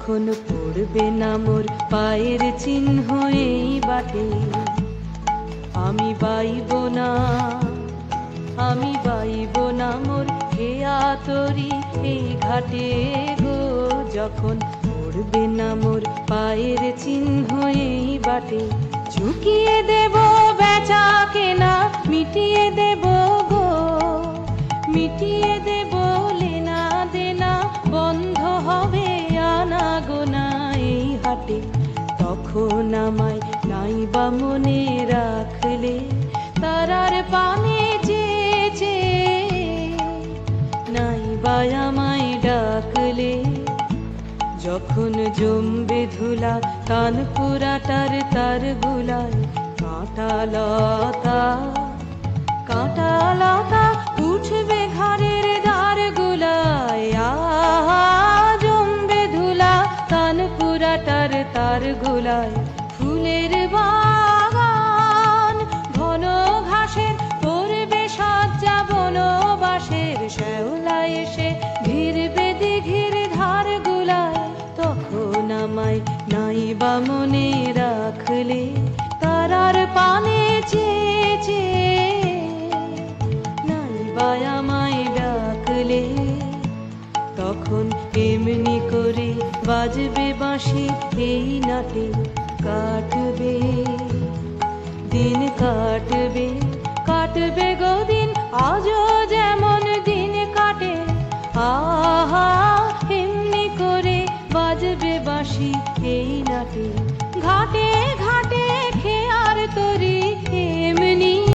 যখন পড়বে না মোর পায়ের চিহ্ন এই বাটে, আমি বাইব না, আমি বাইব না মোর হেয়া তরি এই ঘাটে গো। যখন পড়বে না মোর পায়ের চিহ্ন এই বাটে, ঝুঁকিয়ে দেব বেচা কেনা, মিটিয়ে দেব গো, মিটিয়ে দেব লেনা দেনা, বন্ধ হবে আনা গোনা এই হাটে। তখন আমায় নাইবা মনে রাখলে, তারার পানে চেয়ে নাইবা আমায় ডাকলে। যখন জমবে ধুলা কানপুরাটার তার গুলায়, কাঁটা লতা কাঁটা লতা উঠবে ঘরের দ্বার গুলায়। জমবে ধুলা কানপুরাটার তার গুলায়, ফুলের বাগান ঘন ঘাসের পড়বে সজ্জা বনবাসের, শ্যাওলা এসে ঘিরবে দিঘির ধার গুলায়। তখন আমায় নাইবা মনে রাখলে, তারার পানে চেয়ে নাইবা আমায় ডাকলে। তখন এমনি করে বাজবে বাঁশি এই নাটে, কাটবে দিন, কাটবে কাটবে গো দিন, আজও যেমন দিন কাটে। আহা এমনি করে বাজবে বাঁশি এই নাটে, ঘাটে